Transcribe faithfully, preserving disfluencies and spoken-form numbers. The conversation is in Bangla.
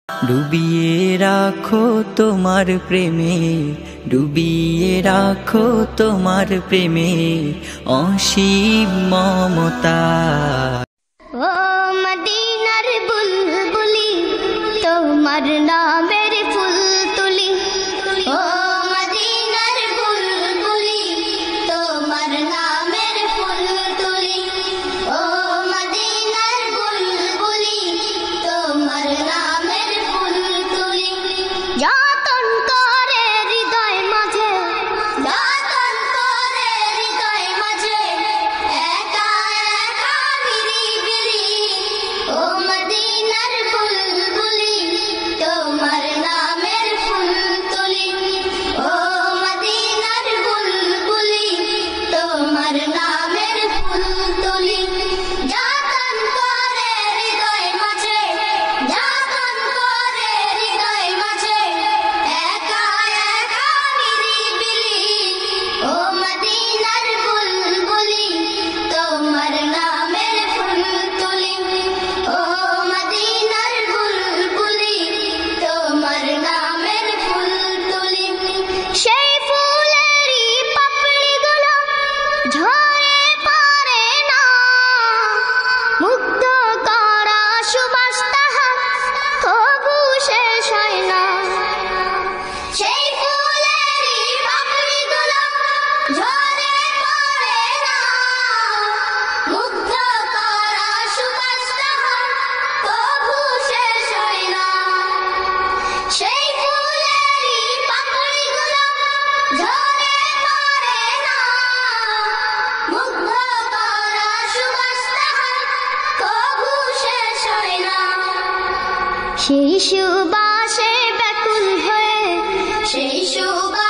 ডুবিয়ে রাখো তোমার প্রেমে, ডুবিয়ে রাখো তোমার প্রেমে অসীম মমতা। ও মদিনার বুলবুলি তোমার নামের ফুল তুলি, ও মদিনার বুলবুলি তোমার নামের ফুল তুলি, ও মদিনার বুলবুলি তোমার নামের ফুল তুলি। যতন করে হৃদয় মাঝে, যতন করে হৃদয় মাঝে একা একা নিরিবিলি, ও মদিনার বুলবুলি তোমার নামের ফুল তুলি, ও মদিনার বুলবুলি তোমার নামের ফুল তুলি। যতন করে হৃদয় মাঝে, যতন করে হৃদয় মাঝে একা একা নিরিবিলি, ও মদিনার বুলবুলি তোমার নামের ফুল তুলি, ও মদিনার বুলবুলি তোমার নামের ফুল তুলি। সেই ফুলেরই পাপড়িগুলো ঝরে পড়ে না, মুগ্ধ করা সুবাস তাহার তবু শেষ হয় না। সেই ফুলেরই পাপড়িগুলো ঝরে পড়ে না, মুগ্ধ করা সুবাস তাহার তবু শেষ হয় না। সেই ফুলেরই পাপড়িগুলো ঝরে পড়ে না, মুগ্ধ করা সুবাস তাহার তবু শেষ হয় না। সেই সুবাসে ব্যাকুল হয়ে, সেই সুবাস